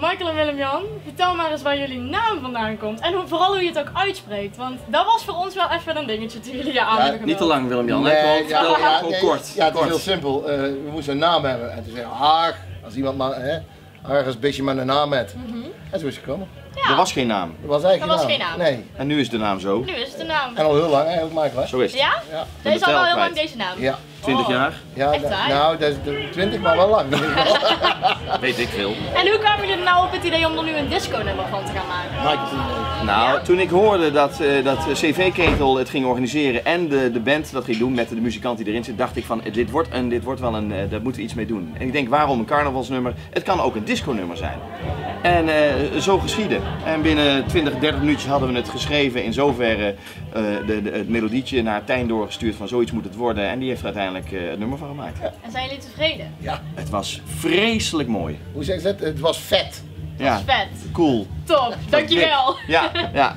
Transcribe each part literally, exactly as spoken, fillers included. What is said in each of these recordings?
Michael en Willem-Jan, vertel maar eens waar jullie naam vandaan komt en hoe, vooral hoe je het ook uitspreekt, want dat was voor ons wel even een dingetje toen jullie je aan hebben gemeld. Niet te lang Willem-Jan, nee, hè? Gewoon, ja, ja, ja, gewoon nee, kort. Ja, het kort. is heel simpel. Uh, we moesten een naam hebben en toen zei Haag, als iemand maar, hè, Haag is een beetje met een naam met. Mm-hmm. En zo is het gekomen. Ja. Er was geen naam. Er was eigenlijk er was geen naam. geen naam. Nee. En nu is de naam zo. Nu is het de naam. En al heel lang eigenlijk Michael. Zo is het. Ja? Ja. Deze is al wel heel lang kwijt. deze naam? Ja. twintig Oh. jaar? Ja, Echt waar? nou, dat is de twintig, maar wel lang. Weet ik veel. En hoe kwamen jullie er nou op het idee om er nu een disco-nummer van te gaan maken? Michael. Nou, ja? toen ik hoorde dat, uh, dat C V-ketel het ging organiseren en de, de band dat ging doen met de muzikant die erin zit, dacht ik van dit wordt, een, dit wordt wel een, uh, daar moeten we iets mee doen. En ik denk waarom een carnavalsnummer? Het kan ook een disco-nummer zijn. En uh, zo geschiedde. En binnen twintig, dertig minuutjes hadden we het geschreven, in zoverre uh, de, de, het melodietje naar Tijn doorgestuurd van zoiets moet het worden en die heeft er uiteindelijk uh, het nummer van gemaakt. Ja. En zijn jullie tevreden? Ja. Het was vreselijk mooi. Hoe zeg je dat? Het was vet. Ja. Dat is vet. Cool. Top, dankjewel. Ja, ja.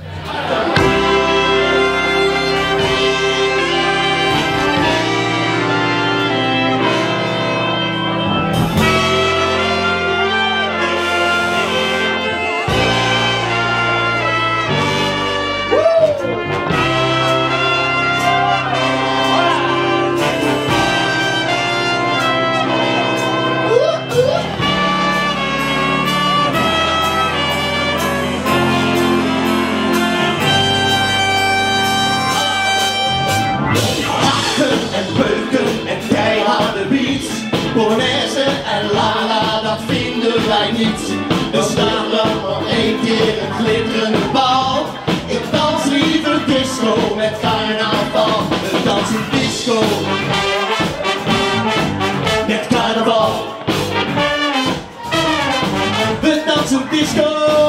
En beuken en keiharde beats, Polonaise en Lala, dat vinden wij niet. Dus staan er nog één keer een glitterende bal. Ik dans liever disco met carnaval. We dansen disco met carnaval. We dansen disco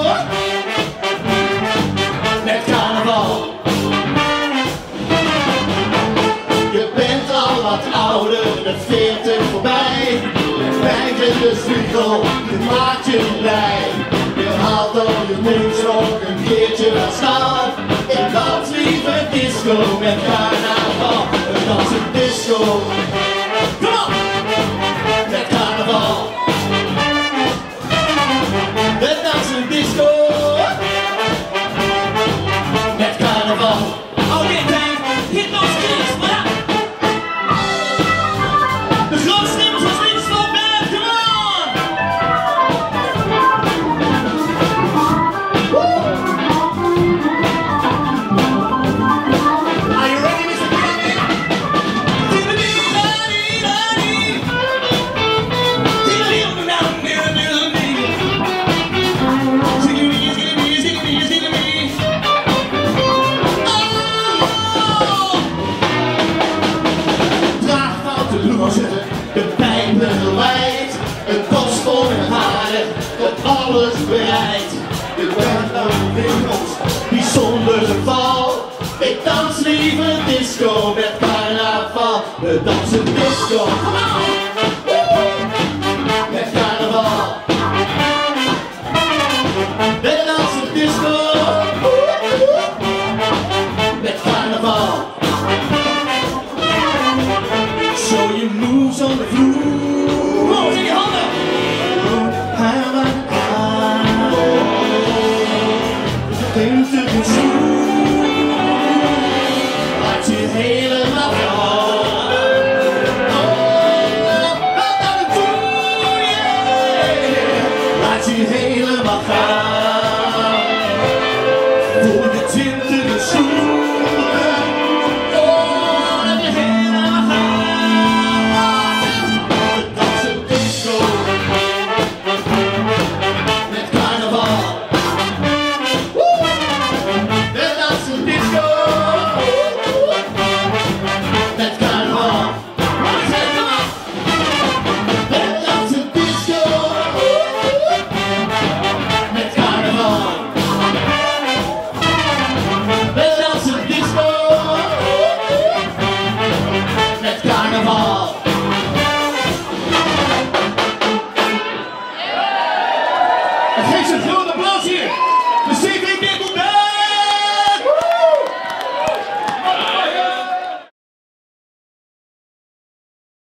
met carnaval. Wat ouder, de veertig voorbij. Wij de spiegel, dit maakt je blij. Je haalt al je moed nog een keertje van stal. Ik dans liever disco met carnaval. We dansen disco. Kom op! Met carnaval. We dansen disco. Met carnaval. Oké, Tijn, hit those kids, what up? De pijpen gewijd, een kostel met haren, tot alles bereid. Je bent een winkels, bijzonder geval. Ik dans liever disco met carnaval. We dansen disco, met carnaval. We dansen disco, met carnaval. Show your moves on the floor. Kom op, zet je handen. Into the shoe. Laat je helemaal gaan. Oh, wat aan het doen, yeah. Laat je helemaal gaan.